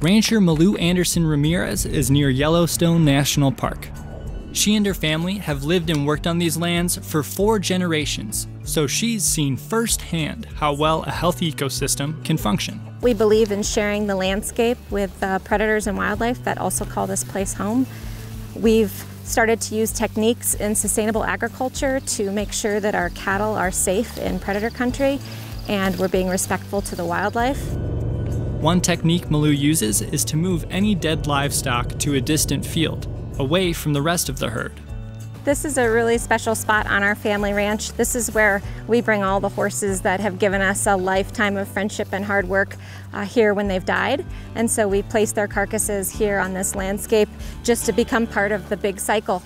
Rancher Malou Anderson-Ramirez is near Yellowstone National Park. She and her family have lived and worked on these lands for 4 generations, so she's seen firsthand how well a healthy ecosystem can function. We believe in sharing the landscape with predators and wildlife that also call this place home. We've started to use techniques in sustainable agriculture to make sure that our cattle are safe in predator country and we're being respectful to the wildlife. One technique Malou uses is to move any dead livestock to a distant field, away from the rest of the herd. This is a really special spot on our family ranch. This is where we bring all the horses that have given us a lifetime of friendship and hard work here when they've died. And so we place their carcasses here on this landscape just to become part of the big cycle.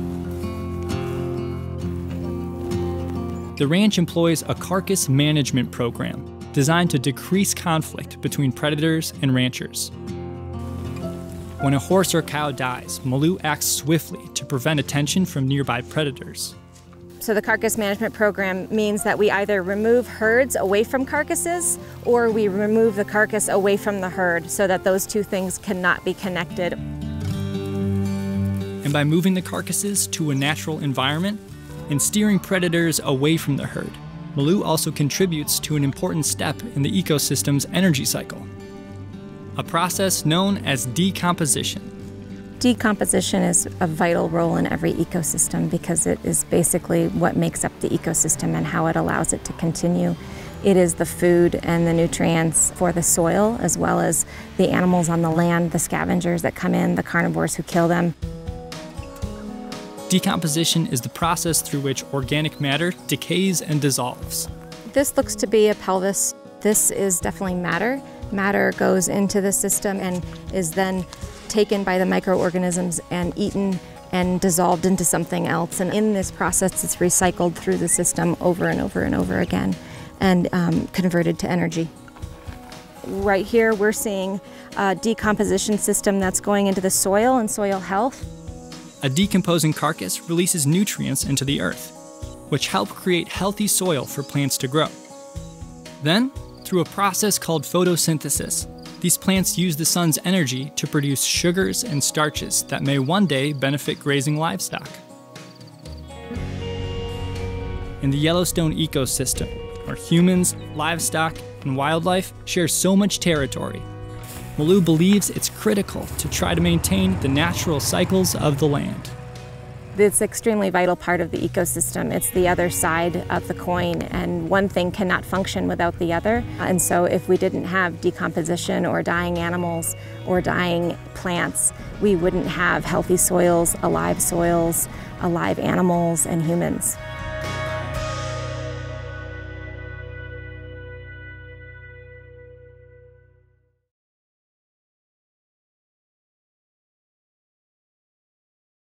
The ranch employs a carcass management program designed to decrease conflict between predators and ranchers. When a horse or cow dies, Malou acts swiftly to prevent attention from nearby predators. So the carcass management program means that we either remove herds away from carcasses or we remove the carcass away from the herd so that those two things cannot be connected. And by moving the carcasses to a natural environment and steering predators away from the herd, Malou also contributes to an important step in the ecosystem's energy cycle, a process known as decomposition. Decomposition is a vital role in every ecosystem because it is basically what makes up the ecosystem and how it allows it to continue. It is the food and the nutrients for the soil, as well as the animals on the land, the scavengers that come in, the carnivores who kill them. Decomposition is the process through which organic matter decays and dissolves. This looks to be a pelvis. This is definitely matter. Matter goes into the system and is then taken by the microorganisms and eaten and dissolved into something else. And in this process, it's recycled through the system over and over and over again and converted to energy. Right here, we're seeing a decomposition system that's going into the soil and soil health. A decomposing carcass releases nutrients into the earth, which help create healthy soil for plants to grow. Then, through a process called photosynthesis, these plants use the sun's energy to produce sugars and starches that may one day benefit grazing livestock. In the Yellowstone ecosystem, where humans, livestock, and wildlife share so much territory, Malou believes it's critical to try to maintain the natural cycles of the land. It's an extremely vital part of the ecosystem. It's the other side of the coin, and one thing cannot function without the other. And so if we didn't have decomposition or dying animals or dying plants, we wouldn't have healthy soils, alive animals, and humans.